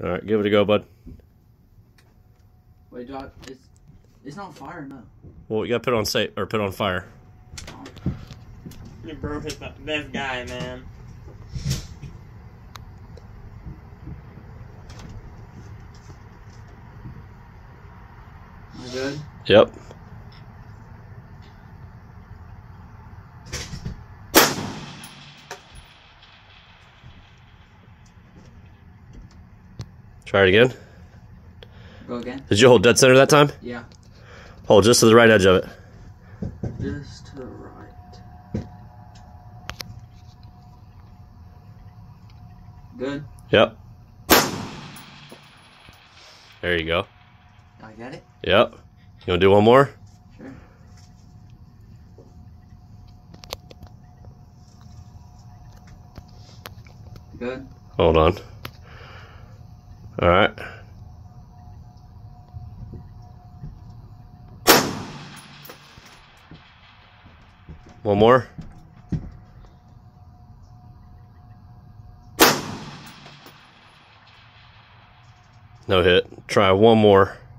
All right, give it a go, bud. Wait, Doc, it's not fire, no. Well, you gotta put it on safe or put it on fire. Your bro is the best guy, man. Am I good? Yep. Try it again. Go again? Did you hold dead center that time? Yeah. Hold just to the right edge of it. Just to the right. Good? Yep. There you go. I get it? Yep. You wanna do one more? Sure. Good? Hold on. All right. One more. No hit. Try one more.